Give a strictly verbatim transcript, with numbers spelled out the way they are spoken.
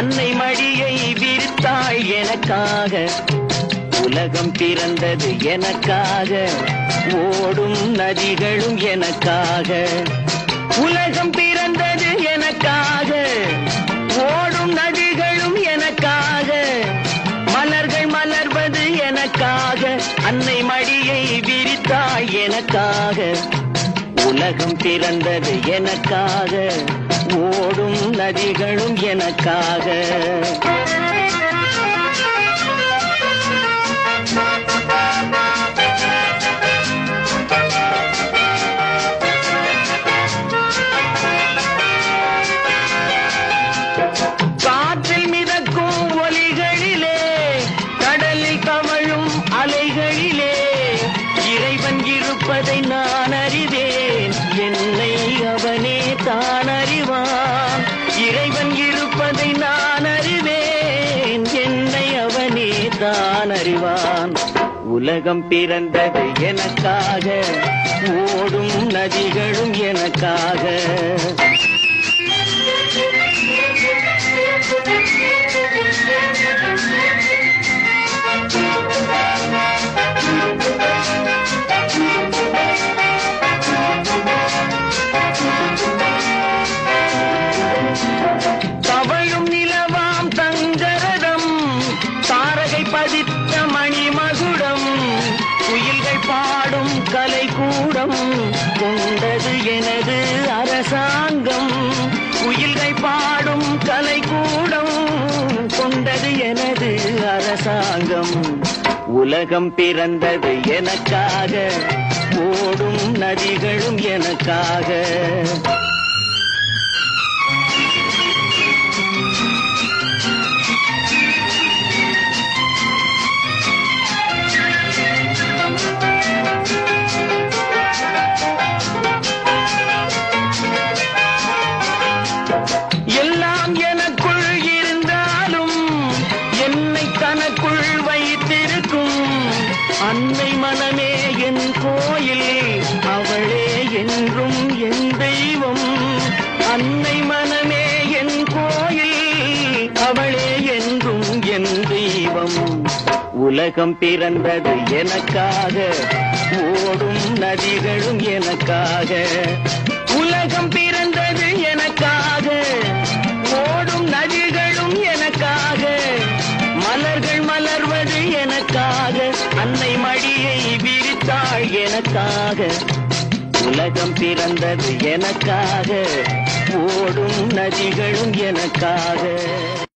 அன்னை மடியை விரித்தாள் எனக்காக. உலகம் பிறந்தது எனக்காக, ஓடும் நதிகளும் எனக்காக. உலகம் பிறந்தது எனக்காக, ஓடும் நதிகளும் எனக்காக. மலர்கள் மலர்வது எனக்காக, அன்னை மடியை விரித்தாள் எனக்காக. உலகம் பிறந்தது எனக்காக, ஓடும் நதிகளும் எனக்காக. காற்றில் மிதக்கும் ஒலிகளிலே, கடலில் கவழும் அலைகளிலே இறைவன் இருப்பதை நான் அறிவேன். என்னை அவனே தான் அறிவான். இறைவன் இருப்பதை நான் அறிவேன். என்னை அவனே தான் அறிவான். உலகம் பிறந்தது எனக்காக, ஓடும் நதிகளும் எனக்காக. தவழும் நிலவாம் தங்கரதம், தாரகை பதித்த மணிமகுடம், குயில்கள் பாடும் கலைக்கூடம் கொண்டது எனது அரசாங்கம். குயில்கள் பாடும் கலைக்கூடம் கொண்டது எனது அரசாங்கம். உலகம் பிறந்தது எனக்காக, ஓடும் நதிகளும் எனக்காக. எல்லாம் எனக்குள் இருந்தாலும் என்னை தனக்குள் வைத்திருக்கும் அன்னை மனமே என் கோயில். அவளே என்றும் என் தெய்வம். அன்னை மனமே என் கோயில், அவளே என்றும் என் தெய்வம். உலகம் பிறந்தது எனக்காக, ஓடும் நதிகளும் எனக்காக. உலகம் பிறந்தது எனக்காக, ஓடும் நதிகளும் எனக்காக. மலர்கள் மலர்வது எனக்காக, அன்னை மடியை விரித்தாள் எனக்காக. உலகம் பிறந்தது எனக்காக, ஓடும் நதிகளும் எனக்காக.